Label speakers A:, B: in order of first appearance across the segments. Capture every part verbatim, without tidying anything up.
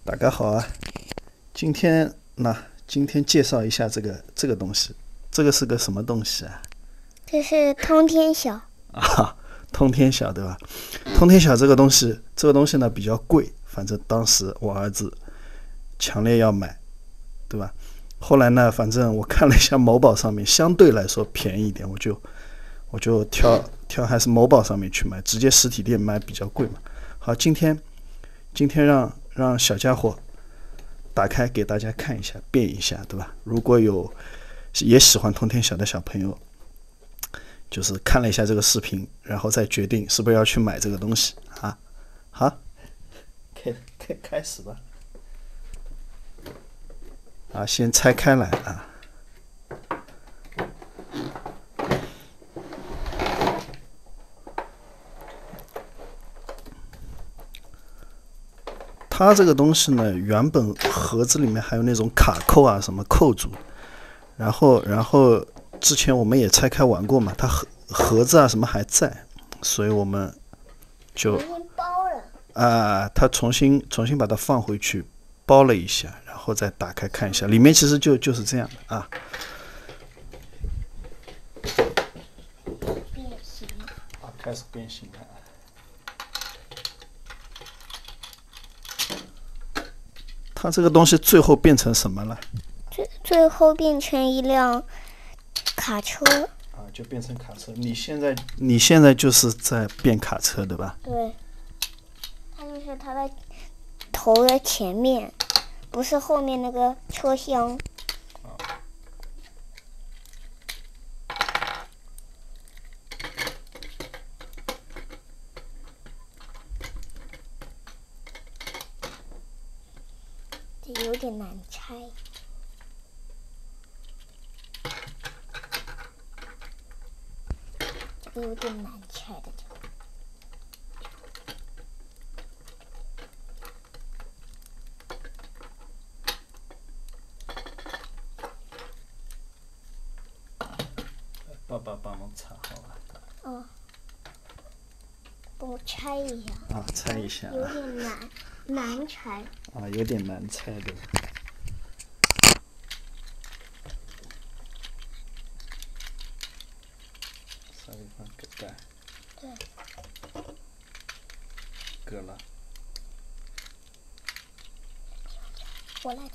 A: 大家好啊，今天那今天介绍一下这个这个东西，这个是个什么东西啊？
B: 这是通天晓
A: 啊，通天晓对吧？通天晓这个东西，这个东西呢比较贵，反正当时我儿子强烈要买，对吧？后来呢，反正我看了一下某宝上面相对来说便宜一点，我就我就挑挑还是某宝上面去买，直接实体店买比较贵嘛。好，今天今天让让小家伙打开给大家看一下，变一下，对吧？如果有也喜欢通天晓的小朋友，就是看了一下这个视频，然后再决定是不是要去买这个东西啊。好，开开开始吧。啊，先拆开来啊。它这个东西呢，原本盒子里面还有那种卡扣啊，什么扣住，然后然后之前我们也拆开玩过嘛，它盒盒子啊什么还在，所以我们就
B: 重新包了。
A: 啊，它重新重新把它放回去，包了一下，然后再打开看一下，里面其实就就是这样的啊。
B: 变形。
A: 啊，开始变形了。它这个东西最后变成什么了？
B: 最最后变成一辆卡车。
A: 啊，就变成卡车。你现在你现在就是在变卡车，对吧？
B: 对，它就是它的头的前面，不是后面那个车厢。这有点难拆。这个有点难拆的，这个。
A: 爸爸帮忙擦好了。
B: 哦，帮我拆一下。
A: 啊，拆一下。
B: 有点难，难拆。
A: 啊，有点难拆的。稍微放个盖。
B: 对。
A: 割了。
B: 我来拆。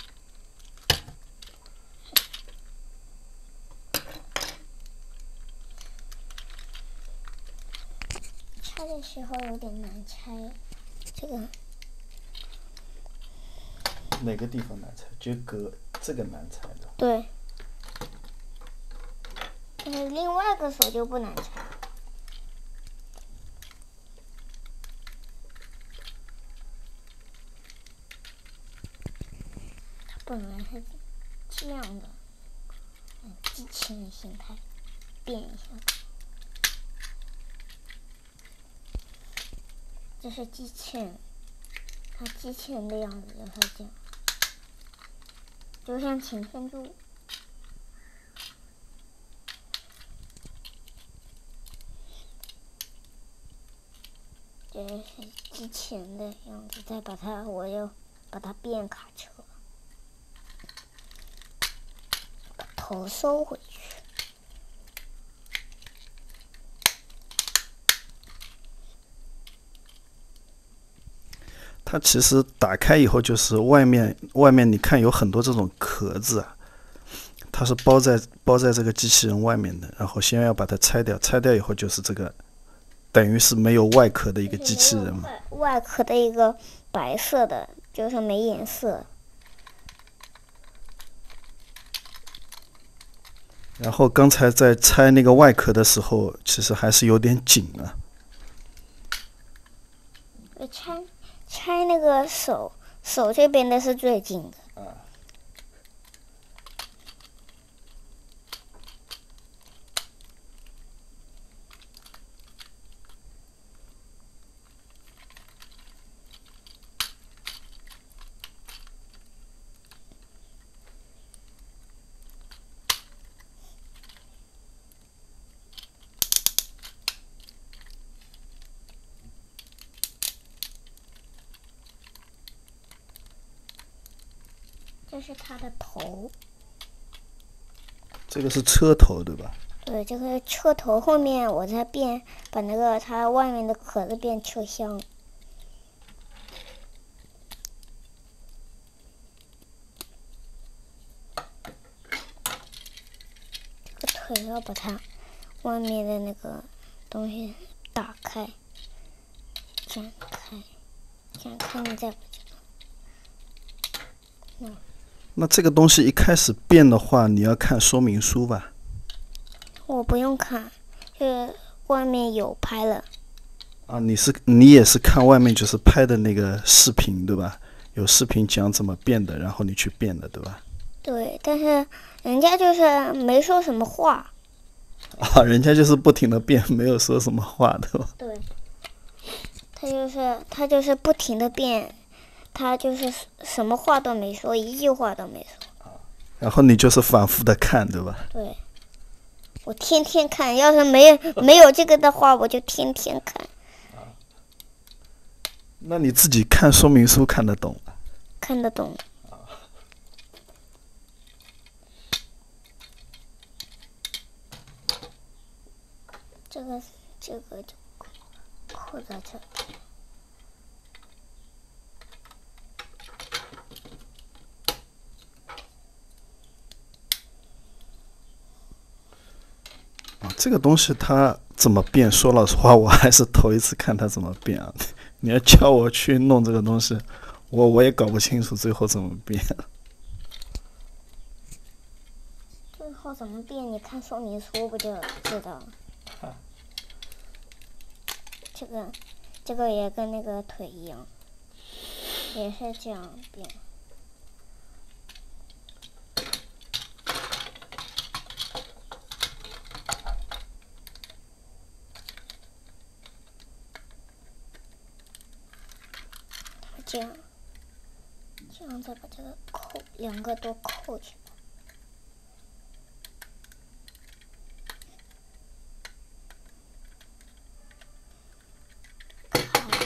B: 拆的时候有点难拆，这个。
A: 哪个地方难拆？就割这个难拆的。
B: 对。但是另外一个手就不难拆。它本来是这样的，机器人形态变一下。这是机器人，它机器人的样子就是这样，就像擎天柱。这是机器人的样子，再把它，我又把它变卡车，把头收回去。
A: 它其实打开以后就是外面外面你看有很多这种壳子啊，它是包在包在这个机器人外面的，然后先要把它拆掉，拆掉以后就是这个，等于是没有外壳的一个机器人嘛。
B: 外壳的一个白色的，就是没颜色。
A: 然后刚才在拆那个外壳的时候，其实还是有点紧啊。
B: 拆拆那个手手这边的是最紧的。
A: 啊。
B: 这是它的头。
A: 这个是车头对吧？
B: 对，这个车头后面我再变，把那个它外面的壳子变车厢。这个腿要把它外面的那个东西打开、展开、展开，你再把这个。嗯。
A: 那这个东西一开始变的话，你要看说明书吧？
B: 我不用看，就是外面有拍了。
A: 啊，你是你也是看外面就是拍的那个视频对吧？有视频讲怎么变的，然后你去变的对吧？
B: 对，但是人家就是没说什么话。
A: 啊，人家就是不停的变，没有说什么话对吧？
B: 对，他就是他就是不停的变，他就是什么话都没说，一句话都没说。
A: 然后你就是反复的看对吧？
B: 对。我天天看，要是没有没有这个的话，我就天天看。
A: 那你自己看说明书看得懂吗？
B: 看得懂。这个这个就扣在这里。
A: 这个东西它怎么变？说老实话，我还是头一次看它怎么变啊！你要叫我去弄这个东西，我我也搞不清楚最后怎么变。
B: 最后怎么变？你看说明书不就知道了？
A: 啊、
B: 这个这个也跟那个腿一样，也是这样变。这样，这样再把这个扣，两个都扣起来。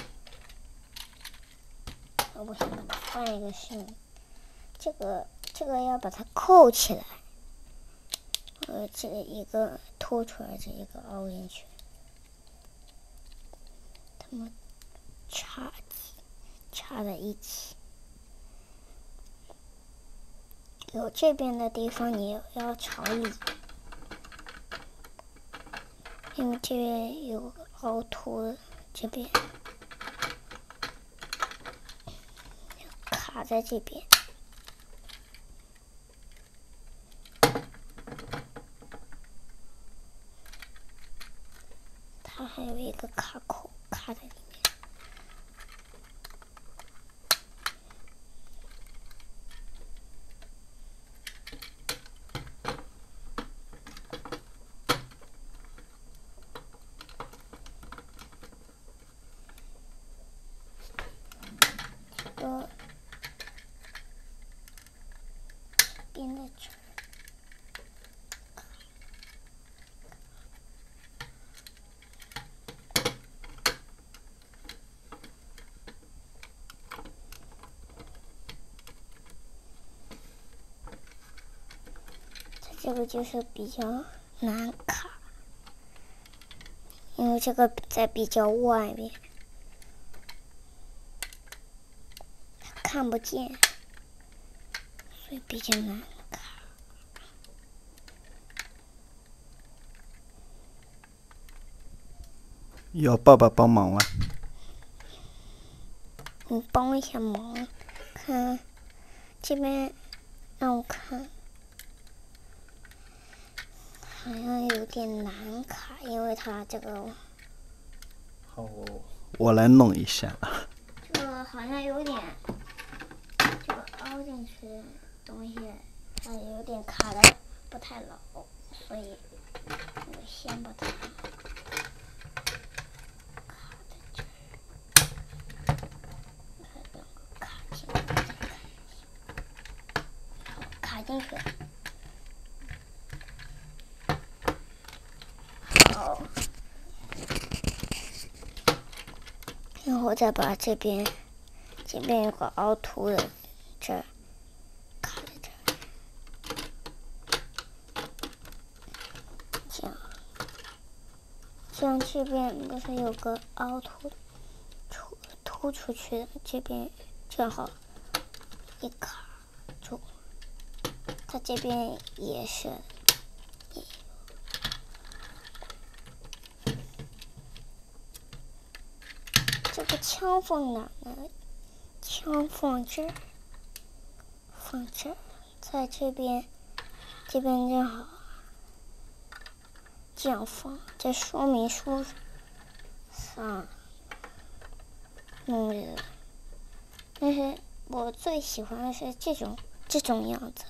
B: 好，我先把它换一个线，这个这个要把它扣起来，呃，这一个凸出来，这一个凹进去，它们插插在一起。有这边的地方你要朝里，因为这边有凹凸，这边卡在这边。它还有一个卡口卡在里面。呃，编在这儿。这个就是比较难卡，因为这个在比较外面，看不见，所以比较难卡。
A: 要爸爸帮忙吗？
B: 你帮一下忙，看这边，让我看。好像有点难卡，因为它这个。
A: 好，我我来弄一下。
B: 这个好像有点，这个凹进去的东西，它有点卡的不太牢，所以我先把它卡在这儿，把两个卡进去，再看一下，好，卡进去了。好，然后再把这边，这边有个凹凸的，这儿卡像这边不是有个凹凸出凸出去的，这边正好一卡住，它这边也是。这个枪放哪呢？枪放这儿，放这儿，在这边，这边正好这样放，在说明书上弄的。但是我最喜欢的是这种这种样子，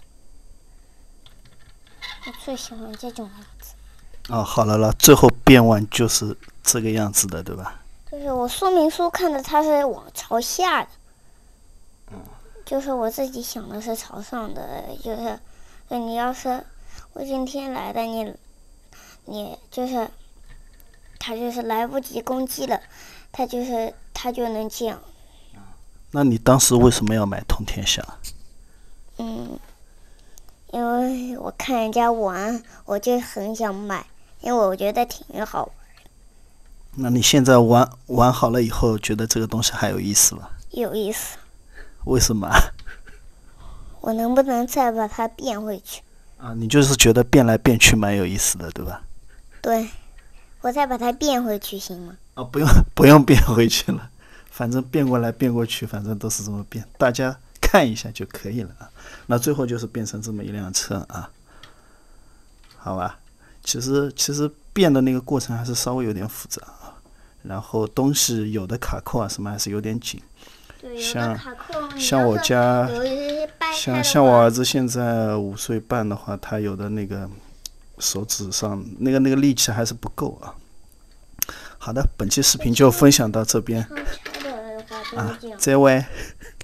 B: 我最喜欢这种样子。
A: 哦，好了了，最后变完就是这个样子的，对吧？
B: 就是我说明书看的它是往朝下的，
A: 嗯，
B: 就是我自己想的是朝上的，就是你要是我今天来的，你你就是他就是来不及攻击了，他就是他就能这样。
A: 那你当时为什么要买通天侠？
B: 嗯，因为我看人家玩，我就很想买，因为我觉得挺好玩。
A: 那你现在玩玩好了以后，觉得这个东西还有意思吗？
B: 有意思。
A: 为什么？
B: 我能不能再把它变回去？
A: 啊，你就是觉得变来变去蛮有意思的，对吧？
B: 对，我再把它变回去行吗？
A: 啊，不用不用变回去了，反正变过来变过去，反正都是这么变，大家看一下就可以了啊。那最后就是变成这么一辆车啊，好吧？其实其实变的那个过程还是稍微有点复杂啊，然后东西有的卡扣啊什么还是有点紧。
B: 对，有
A: 像
B: 的卡扣，
A: 像我家，
B: 有一些掰开
A: 像
B: 的话
A: 像我儿子现在五岁半的话，他有的那个手指上那个那个力气还是不够啊。好的，本期视频就分享到这边
B: 枪拆的话就是
A: 啊
B: 这样，
A: 再会。